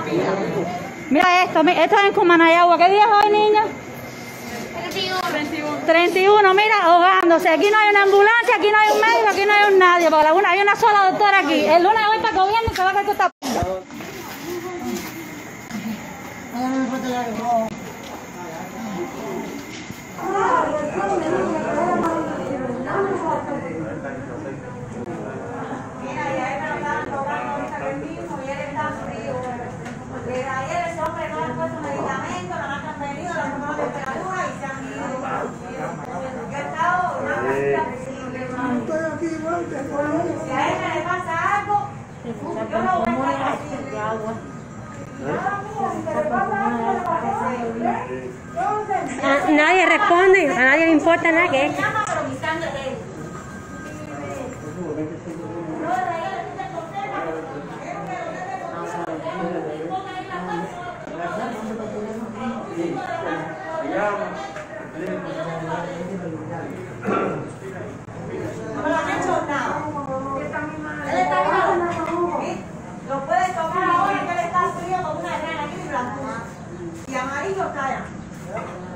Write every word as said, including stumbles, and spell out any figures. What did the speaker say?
Mira esto, esto es en Cumanayagua. ¿Qué día es hoy, niños? treinta y uno, mira, ahogándose. Aquí no hay una ambulancia, aquí no hay un médico, aquí no hay un nadie. Porque la, hay una sola doctora aquí. El lunes voy para el gobierno y se va a que esto está... Ayer ese hombre no le han puesto medicamentos, no han transferido, no han tomado temperatura y se han ido. Yo he estado una casita visible. Si a él le pasa algo, yo no voy a estar así. Ah, nadie responde, a nadie le importa nada que es. No lo han hecho nada. Él está vivo. Lo puedes tomar ahora que él está frío como una rana aquí blanco. Y amarillo está allá.